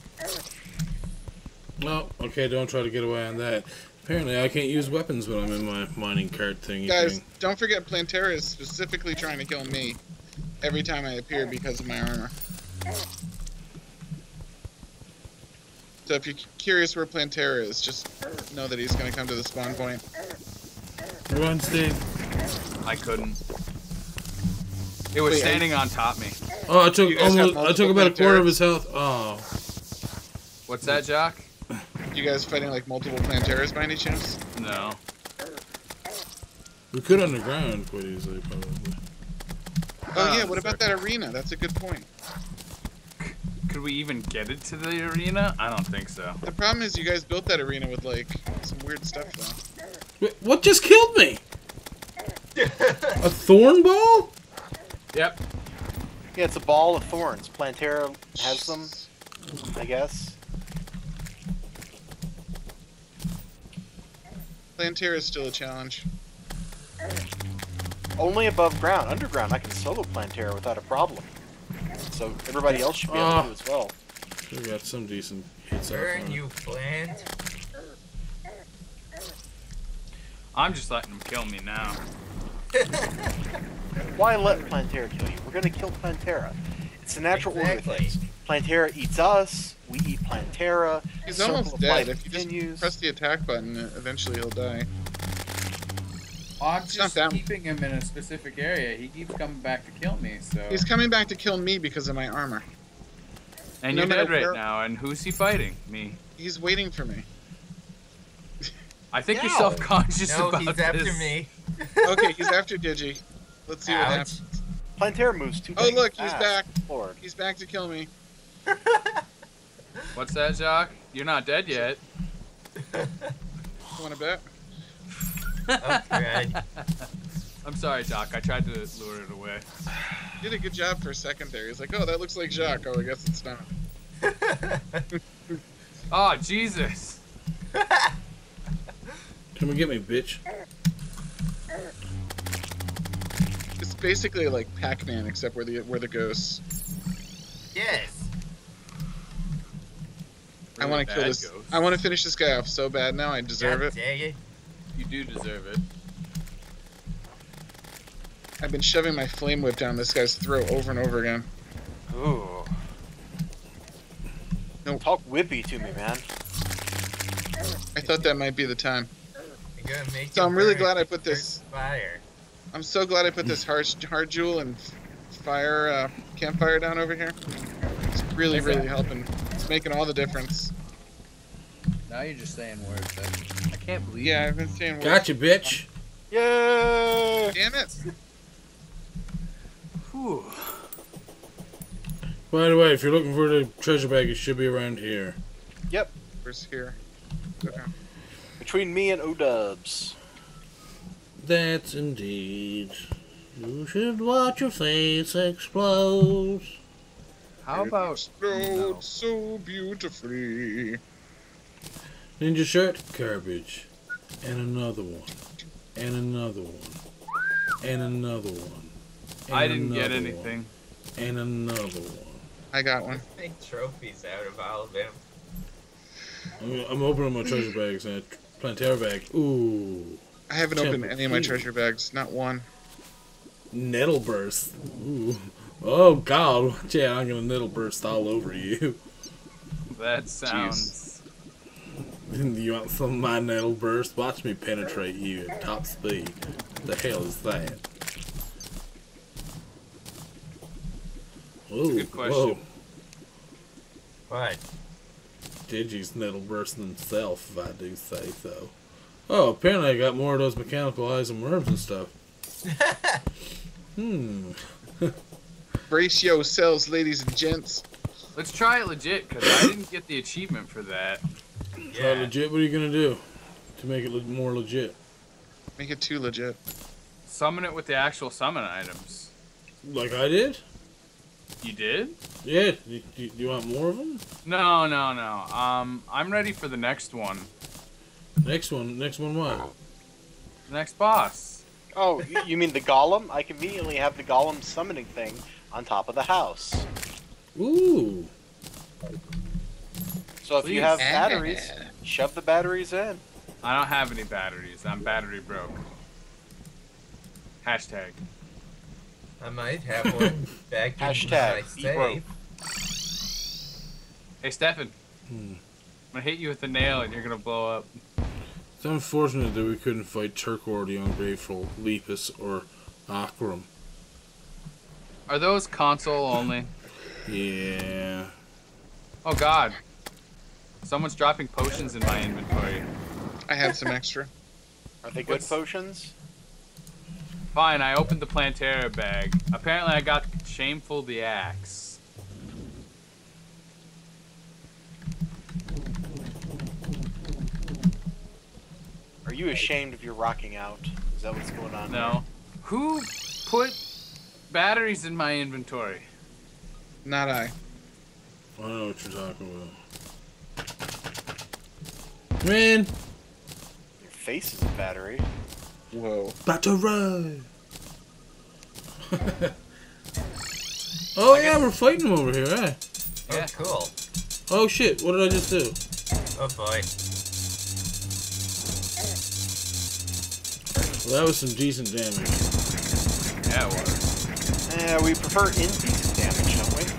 C: No, okay, don't try to get away on that. Apparently, I can't use weapons when I'm in my mining cart thingy
B: Guys,
C: thing.
B: don't forget Plantera is specifically trying to kill me every time I appear because of my armor. So if you're curious where Plantera is, just know that he's going to come to the spawn point.
C: Run, Steve.
A: I couldn't. It was
B: Wait,
A: standing on top me.
C: Oh, I took
B: You guys have
C: almost. I took
B: multiple
C: about a quarter
B: Plantera?
C: of his health. Oh,
A: What's that, Jock?
B: You guys fighting like multiple Planteras by any chance?
A: No.
C: we could underground quite easily, probably.
B: Oh
A: Uh,
B: yeah, what about that arena? That's a good point.
A: Could we even get it to the arena? I don't think so.
B: The problem is you guys built that arena with like some weird stuff though.
C: Wait, what just killed me? A thorn ball?
A: Yep.
D: Yeah, it's a ball of thorns. Plantera has them, I guess.
B: Plantera is still a challenge.
D: Only above ground. Underground, I can solo Plantera without a problem. So everybody else should be able
C: Ah.
D: to do as well.
C: We got some decent hits out
E: Burn,
C: on it.
E: you plant.
A: I'm just letting him kill me now.
D: Why let Plantera kill you? We're gonna kill Plantera. It's a natural order of
E: Exactly.
D: things. Plantera eats us, we eat Plantera.
B: He's
D: circle
B: almost
D: of life
B: dead. If you just
D: continues.
B: press the attack button, uh, eventually he'll die.
A: I'm
B: It's
A: just
B: not that-
A: keeping him in a specific area. He keeps coming back to kill me, so.
B: He's coming back to kill me because of my armor.
A: And
B: no
A: you're
B: matter
A: dead right
B: where-
A: now, and who's he fighting? Me.
B: He's waiting for me.
A: I think you're
D: No.
A: self-conscious
E: No,
A: about
E: he's
A: this.
E: after me.
B: Okay, he's after Digi. Let's see what
E: Ouch.
B: happens.
D: Plantera moves too
B: Oh
D: dang
B: look, he's
D: fast.
B: back.
D: Lord.
B: He's back to kill me.
A: What's that, Jock? You're not dead yet.
B: Want to bet?
E: Oh, crud.
A: I'm sorry, Jock. I tried to lure it away.
B: Did a good job for a second there. He's like, oh, that looks like Jacques. Oh, I guess it's not.
A: Oh, Jesus.
C: Come and get me, bitch.
B: It's basically like Pac-Man, except we're the we're the ghosts.
E: Yes.
B: I want to kill
A: Bad
B: this.
A: ghost.
B: I want to finish this guy off so bad now. I deserve
E: God
B: it.
E: dang it.
A: You do deserve it.
B: I've been shoving my flame whip down this guy's throat over and over again.
D: Ooh.
B: No.
D: Talk whippy to me, man.
B: I thought that might be the time.
E: I'm gonna make
B: So
E: it
B: I'm really
E: burn.
B: glad I put this.
E: Fire.
B: I'm so glad I put this hard hard jewel and fire uh, campfire down over here. It's really really helping. It's making all the difference.
F: Now you're just saying words. That
A: I can't believe
B: Yeah, I've been saying. words.
C: Gotcha, bitch.
D: Yay!
B: Damn it!
A: Whew.
C: By the way, if you're looking for the treasure bag, it should be around here.
B: Where's here? Okay.
D: Between me and O-Dubs.
C: That's indeed. You should watch your face explode.
A: How about
B: Explode
A: no.
B: so beautifully.
C: Ninja shirt, garbage. And another one. And another one. And another one. And
A: I didn't get
C: another
A: anything.
C: one. And another one.
B: I got one.
E: Make trophies out of all of them.
C: I'm, I'm opening my treasure bags and a Plantera bag. Ooh.
B: I haven't opened
C: Temple
B: any of my
C: Key.
B: treasure bags. Not one.
C: Nettle burst. Ooh. Oh god. Yeah, I'm gonna nettle burst all over you.
A: That sounds.
C: You want some of my nettle burst? Watch me penetrate you at top speed. The hell is that? Ooh,
A: Good question.
C: Whoa.
E: What?
C: Digi's nettle bursting himself, if I do say so. Oh, apparently I got more of those mechanical eyes and worms and stuff. Hmm.
B: Brace yourselves, ladies and gents.
A: Let's try it legit, because I didn't get the achievement for that.
C: Uh,
E: Yeah.
C: legit, what are you gonna do to make it look more legit?
B: Make it too legit.
A: Summon it with the actual summon items.
C: Like I did?
A: You did?
C: Yeah. You, you, you want more of them?
A: No, no, no. Um, I'm ready for the next one.
C: Next one. Next one. What?
A: The next boss.
D: Oh, you- you mean the golem? I conveniently have the golem summoning thing on top of the house.
C: Ooh.
D: So if you
A: Please.
D: have batteries, shove the batteries in.
A: I don't have any batteries. I'm battery broke. Hashtag.
E: I might have one back in
D: Hashtag
E: my
D: be broke.
E: safe.
A: Hey, Stefan.
C: Hmm.
A: gonna hit you with a nail and you're gonna blow up.
C: It's unfortunate that we couldn't fight Turkor the Ungrateful, Lepus, or Akram.
A: Are those console only?
C: Yeah.
A: Oh god. Someone's dropping potions in my inventory.
B: I have some extra.
D: Are they good
A: What's-
D: potions?
A: Fine, I opened the Plantera bag. Apparently I got Shameful the Axe.
D: Are you ashamed of your rocking out? Is that what's going on?
A: No. Who put batteries in my inventory?
B: Not I.
C: I don't know what you're talking about. Man!
D: There? Your face is a battery.
B: Whoa.
C: Battery! Oh
A: I
C: yeah,
A: guess-
C: we're fighting them over here, eh?
E: Oh,
A: Yeah.
E: cool.
C: Oh shit, what did I just do?
E: Oh boy.
C: Well, that was some decent damage.
A: Yeah, it was.
D: Eh, we prefer indecent damage, don't we?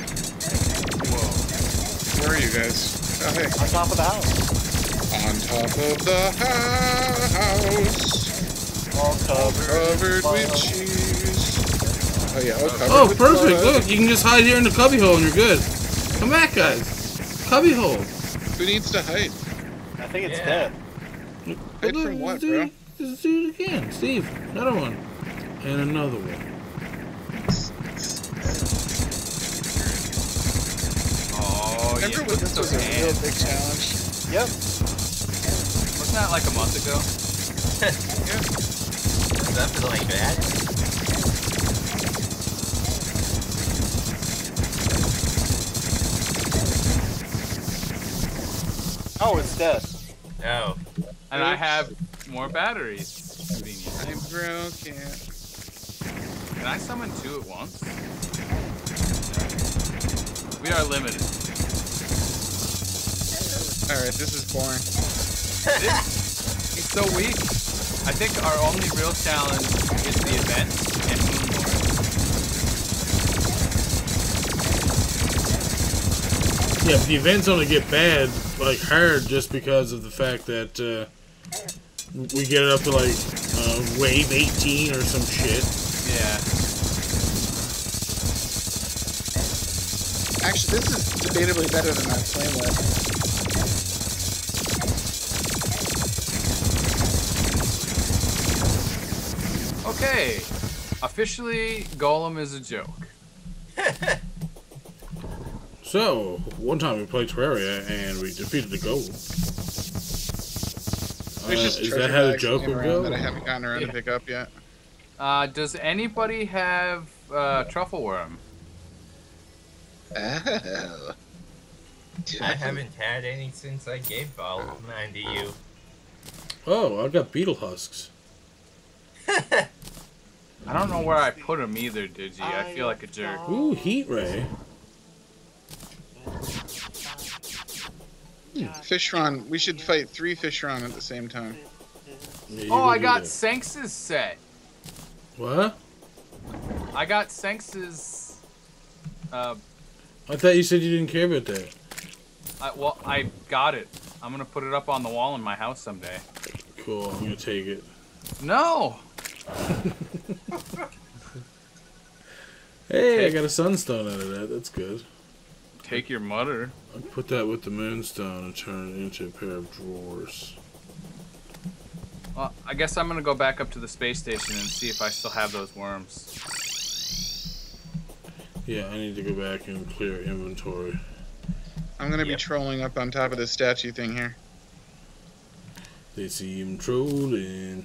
A: Whoa.
B: Where are you guys? Oh, hey.
D: On top of the house.
B: On top of the house.
D: All covered.
B: Covered
D: in
B: with
D: blood.
B: cheese. Oh, yeah. Oh, covered
C: Oh,
B: with
C: perfect!
B: blood.
C: Look, you can just hide here in the cubbyhole and you're good. Come back, guys. Cubbyhole.
B: Who needs to hide?
D: I think it's
E: Yeah.
D: dead.
B: Hide
C: Well,
B: from what,
C: let's do
B: bro?
C: it- Let's do it again. Steve, another one. And another one.
A: Oh,
B: Remember
A: yeah.
B: when this was a real
A: hands.
B: big challenge?
D: Yep.
A: Wasn't that like a month ago?
E: Something like that.
D: Oh, it's dead.
E: Oh.
A: And I
B: Oops.
A: have more batteries. Convenient.
B: I'm broken.
A: Can I summon two at once? We are limited.
B: Alright, this is boring.
A: This, he's so weak. I think our only real challenge is the event and Moonlord.
C: Yeah, but the events only get bad, like hard, just because of the fact that uh, we get it up to like uh, wave eighteen or some shit.
A: Yeah.
B: Actually, this is debatably better than that flame whip.
A: Okay. Officially, Golem is a joke.
C: So, one time we played Terraria and we defeated the goal. Uh,
B: There's just
C: is
B: treasure
C: that how the
B: bags
C: joke
B: laying
C: would
B: around
C: go?
B: that I haven't gotten around
A: Yeah.
B: to pick up yet.
A: Uh, does anybody have uh, truffle worm?
B: Oh.
E: I haven't had any since I gave all of mine to you.
C: Oh, I got beetle husks.
A: I don't know where I put them either, Digi. I feel like a jerk.
C: Ooh, heat ray.
B: Fishron. We should fight three Fishron at the same time.
C: Yeah, you
A: Oh,
C: can
A: I
C: do
A: got
C: that.
A: Senx's set.
C: What?
A: I got Senx's. Uh,
C: I thought you said you didn't care about that.
A: I, well, I got it. I'm gonna put it up on the wall in my house someday.
C: Cool, I'm gonna take it.
A: No.
C: Hey, I got a sunstone out of that. That's good.
A: Take your mother.
C: I'll put that with the moonstone and turn it into a pair of drawers.
A: Well, I guess I'm gonna go back up to the space station and see if I still have those worms.
C: Yeah, I need to go back and clear inventory.
B: I'm gonna be
E: Yep.
B: trolling up on top of this statue thing here.
C: They seem trolling.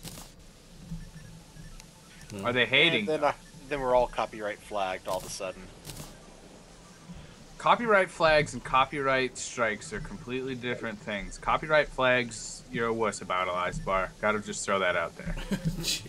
A: Are they hating?
D: And then, uh, then we're all copyright flagged all of a sudden.
A: Copyright flags and copyright strikes are completely different things. Copyright flags, you're a wuss about Elias Bar. Gotta just throw that out there.
C: Jeez.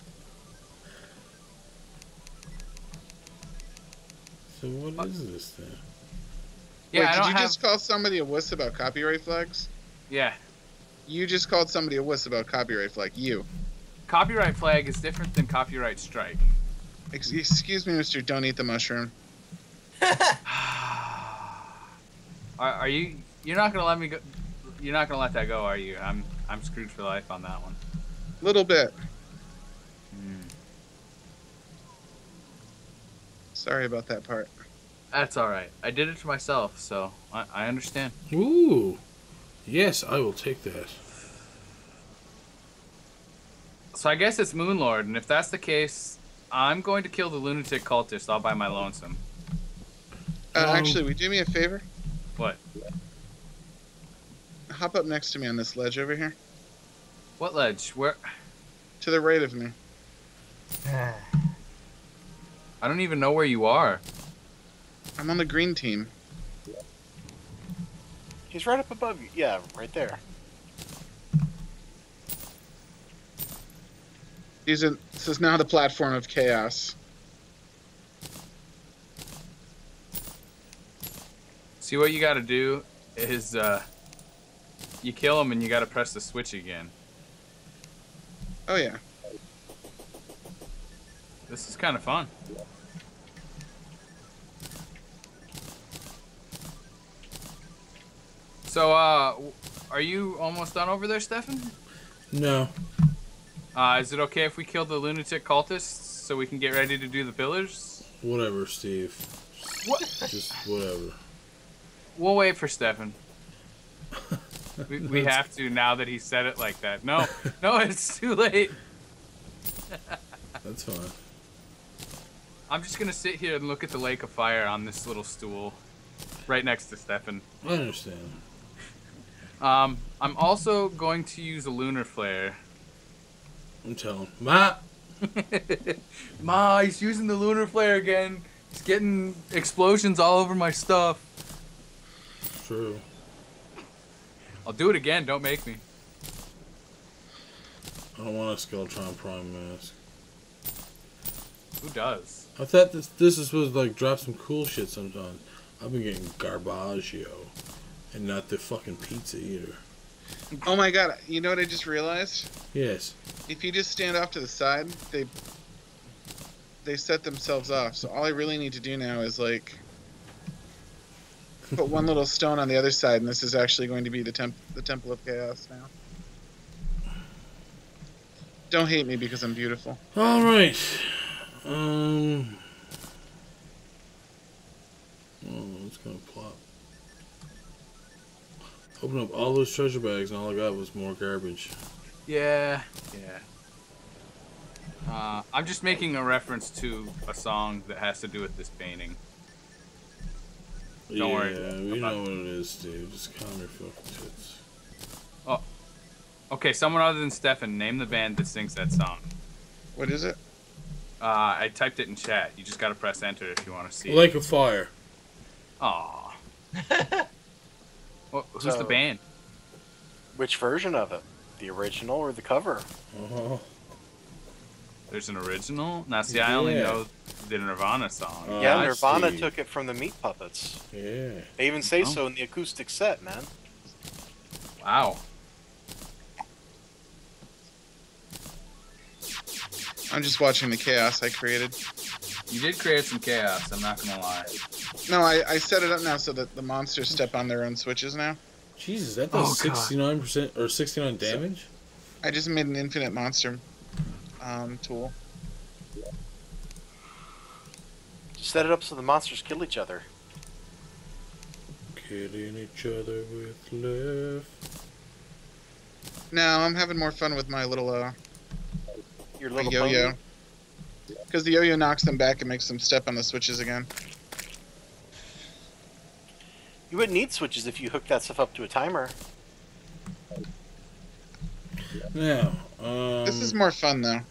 C: So what is this then?
A: Yeah,
B: Wait,
A: I
B: did
A: don't
B: you
A: have.
B: just call somebody a wuss about copyright flags?
A: Yeah,
B: You just called somebody a wuss about copyright flag. You.
A: copyright flag is different than copyright strike.
B: Ex- Excuse me, Mister Don't Eat the Mushroom.
A: Are, are you You're not gonna let me go. You're not gonna let that go, are you? I'm I'm screwed for life on that one.
B: Little bit.
A: Mm.
B: Sorry about that part.
A: That's all right. I did it to myself, so I, I understand.
C: Ooh. Yes, I will take that.
A: So I guess it's Moonlord, and if that's the case, I'm going to kill the lunatic cultist all by my lonesome.
B: Uh,
C: Um,
B: actually, would you do me a favor?
A: What?
B: Hop up next to me on this ledge over here.
A: What ledge? Where?
B: To the right of me.
A: I don't even know where you are.
B: I'm on the green team.
D: He's right up above you. Yeah, right there.
B: These are, this is now the platform of chaos.
A: See, what you got to do is uh, you kill him and you got to press the switch again.
B: Oh yeah.
A: This is kind of fun. So, uh, are you almost done over there, Stefan?
C: No.
A: Uh, is it okay if we kill the lunatic cultists so we can get ready to do the pillars?
C: Whatever, Steve.
A: What?
C: Just whatever.
A: We'll wait for Stefan. We, we have to now that he said it like that. No, no, it's too late.
C: That's fine.
A: I'm just gonna sit here and look at the lake of fire on this little stool, right next to Stefan.
C: I understand.
A: Um, I'm also going to use a lunar flare.
C: I'm telling. Ma!
A: Ma, he's using the lunar flare again. He's getting explosions all over my stuff.
C: True.
A: I'll do it again. Don't make me.
C: I don't want a Skeletron Prime mask.
A: Who does?
C: I thought this this is supposed to like drop some cool shit sometimes. I've been getting Garbaggio. And not the fucking pizza either.
B: Oh my god, you know what I just realized?
C: Yes.
B: If you just stand off to the side, they they set themselves off. So all I really need to do now is like put one little stone on the other side, and this is actually going to be the temp the Temple of Chaos now. Don't hate me because I'm beautiful.
C: Alright. Um Oh, it's gonna plop. Open up all those treasure bags and all I got was more garbage.
A: Yeah, yeah. Uh, I'm just making a reference to a song that has to do with this painting. Don't
C: yeah,
A: worry
C: we
A: about-
C: know what it is, dude. Just calm your fucking tits.
A: Oh, okay. Someone other than Stefan, name the band that sings that song.
B: What is it?
A: Uh, I typed it in chat. You just gotta press enter if you want to see it.
C: Lake of Fire.
A: Aw. Well, who's the
D: So-
A: band?
D: Which version of it? The original or the cover?
C: Uh-huh.
A: There's an original? Now, see, I only
C: Yeah.
A: know the Nirvana song.
C: Uh,
D: yeah,
C: I
D: Nirvana
C: see.
D: took it from the Meat Puppets.
C: Yeah.
D: They even say
A: Oh.
D: so in the acoustic set, man.
A: Wow.
B: I'm just watching the chaos I created.
A: You did create some chaos, I'm not gonna lie.
B: No, I, I set it up now so that the monsters step on their own switches now.
C: Jesus, that
A: Oh,
C: does
A: God.
C: sixty-nine percent or sixty-nine damage?
B: I just made an infinite monster um, tool.
D: Set it up so the monsters kill each other.
C: Killing each other with love.
B: No, I'm having more fun with my little uh,
D: Your
B: my
D: little
B: yo-yo.
D: pony.
B: Because the yo-yo knocks them back and makes them step on the switches again.
D: You wouldn't need switches if you hooked that stuff up to a timer.
C: Now, um...
B: This is more fun though.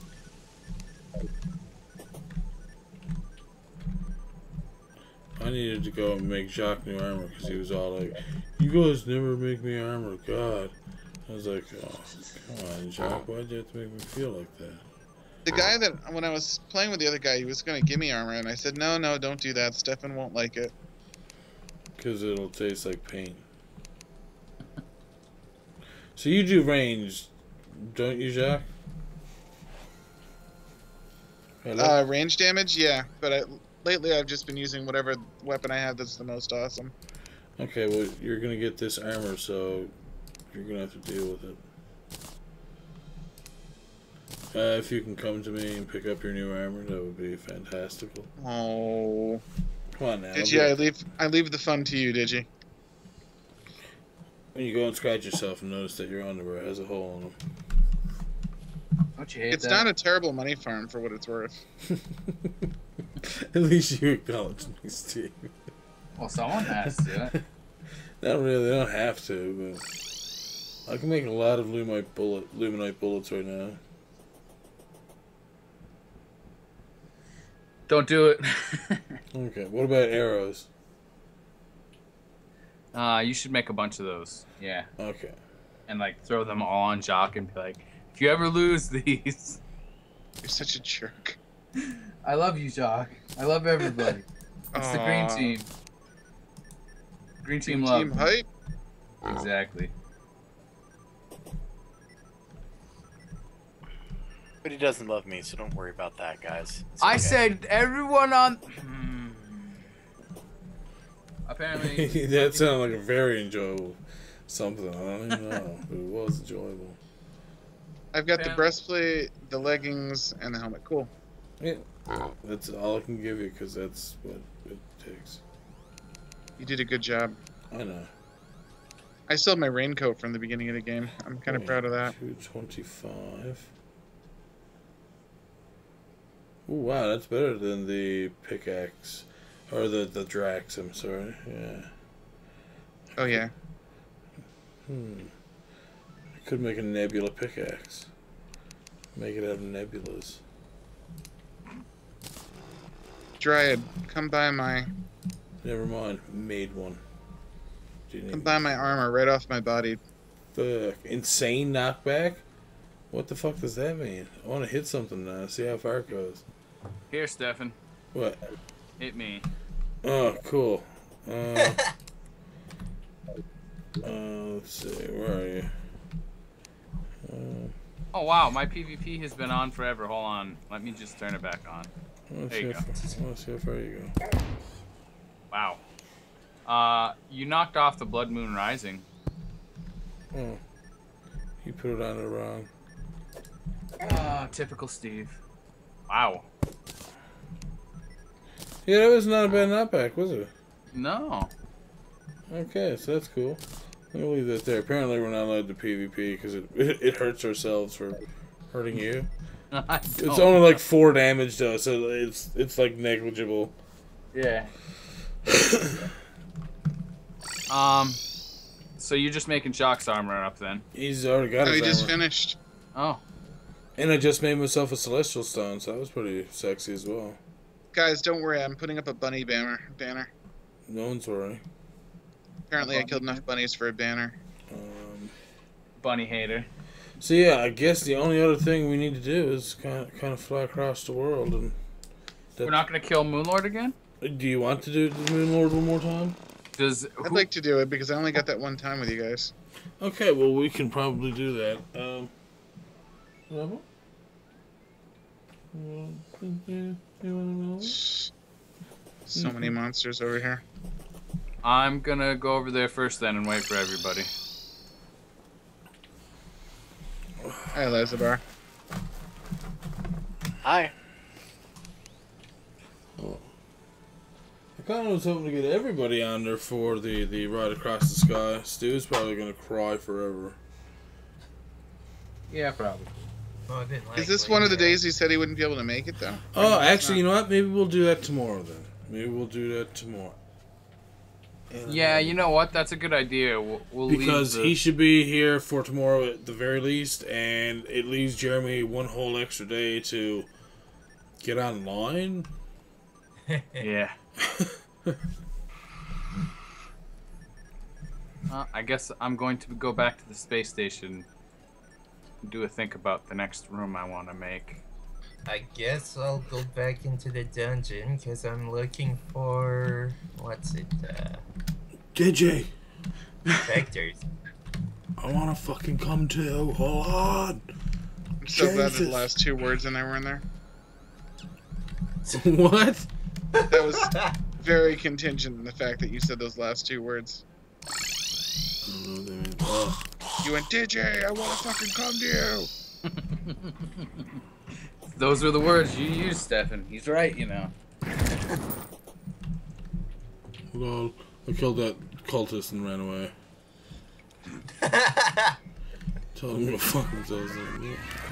C: I needed to go and make Jacques new armor because he was all like, "You guys never make me armor, God." I was like, "Oh, come on, Jacques, why'd you have to make me feel like that?"
B: The guy that, when I was playing with the other guy, he was going to give me armor, and I said, no, no, don't do that. Stefan won't like it.
C: Because it'll taste like paint. So you do range, don't you, Jacques? Hello?
B: Uh, range damage? Yeah, but I, lately I've just been using whatever weapon I have that's the most awesome.
C: Okay, well, you're gonna get this armor, so you're gonna have to deal with it. Uh, if you can come to me and pick up your new armor, that would be fantastical.
B: Oh.
C: Come on now.
B: Did you? I leave. I leave the fun to you. Did you?
C: When you go and scratch yourself and notice that your underwear has a hole in them.
F: Don't you hate
B: It's
F: that?
B: not a terrible money farm for what it's worth.
C: At least you acknowledge me, Steve.
F: Well, someone has to.
C: Not really. They don't have to, but I can make a lot of luminite bullet, luminite bullets right now.
F: Don't do it.
C: Okay. What about arrows?
F: Uh, you should make a bunch of those. Yeah.
C: Okay.
F: And like throw them all on Jock and be like, if you ever lose these.
B: You're such a jerk.
F: I love you, Jock. I love everybody. It's the green
B: Aw.
F: team. Green team
B: Team,
F: love.
B: team hype.
F: Exactly.
D: But he doesn't love me, so don't worry about that, guys. It's
F: I
D: okay.
F: said everyone on. Hmm. Apparently.
C: That sounded like a very enjoyable something. I don't even know, but it was enjoyable.
B: I've got the
F: Apparently-
B: breastplate, the leggings, and the helmet. Cool.
C: Yeah. That's all I can give you because that's what it takes.
B: You did a good job.
C: I know.
B: I still have my raincoat from the beginning of the game. I'm kind of proud of that.
C: two twenty-five. Ooh, wow, that's better than the pickaxe. Or the, the Drax, I'm sorry. Yeah.
B: Oh yeah.
C: Hmm. I could make a nebula pickaxe. Make it out of nebulas.
B: Dryad, come buy my
C: Never mind. Made one. Do you need
B: come buy my armor right off my body.
C: Fuck. Insane knockback? What the fuck does that mean? I want to hit something now. See how far it goes.
F: Here, Stefan.
C: What?
F: Hit me.
C: Oh, cool. Uh, uh, let's see. Where are you? Uh,
F: Oh wow, my PvP has been on forever. Hold on. Let me just turn it back on.
C: let's,
F: There
C: see
F: you
C: how
F: go.
C: far, let's see how far you go.
F: Wow. Uh, you knocked off the Blood Moon Rising.
C: Oh. You put it on it wrong.
F: Ah, typical Steve. Wow.
C: Yeah, that was not a bad knockback, was it?
F: No.
C: Okay, so that's cool. I'm gonna leave that there. Apparently we're not allowed to PvP because it, it it hurts ourselves for hurting you.
F: I
C: It's
F: don't.
C: only like four damage though, so it's it's like negligible.
F: Yeah. um. So you're just making Jock's armor up then?
C: He's already got
B: No,
C: his
B: he just
C: armor.
B: finished.
F: Oh.
C: And I just made myself a celestial stone, so that was pretty sexy as well.
B: Guys, don't worry. I'm putting up a bunny banner. Banner.
C: No one's worrying.
B: Apparently, I killed enough bunnies for a banner.
C: Um,
F: Bunny hater.
C: so yeah, I guess the only other thing we need to do is kind of, kind of fly across the world. And that,
F: We're not gonna kill Moonlord again?
C: do you want to do the Moon Lord one more time?
F: Does
B: I'd
F: who,
B: like to do it because I only got that one time with you guys.
C: Okay, well we can probably do that. Um, Rebel?
B: So many monsters over here.
F: I'm gonna go over there first then and wait for everybody.
B: Hi, Lazabar.
D: Hi.
C: I kind of was hoping to get everybody on there for the, the ride across the sky. Stu's probably going to cry forever.
F: Yeah, probably.
E: Well, I didn't like
B: Is this
E: what
B: one
E: you
B: of the
E: did.
B: days he said he wouldn't be able to make it, though?
C: Oh,
B: Maybe it's
C: actually, you know what? Maybe we'll do that tomorrow then. Maybe we'll do that tomorrow.
F: Yeah, you know what? That's a good idea. We'll, we'll
C: Because
F: leave the...
C: he should be here for tomorrow at the very least, and it leaves Jeremy one whole extra day to get online.
F: Yeah. uh, I guess I'm going to go back to the space station and do a think about the next room I want to make.
E: I guess I'll go back into the dungeon because I'm looking for what's it? Uh,
C: D J,
E: vectors.
C: I want to fucking come too. Hold on.
B: I'm so glad that
C: Jesus.
B: the last two words in there were in there.
C: What?
B: That was very contingent on the fact that you said those last two words.
C: I don't know what they mean. Oh.
B: You went, D J, I want to fucking come to you.
A: Those are the words you used, Stefan. He's right, you know.
C: Hold on. I killed that cultist and ran away. Told him to fuck themselves in.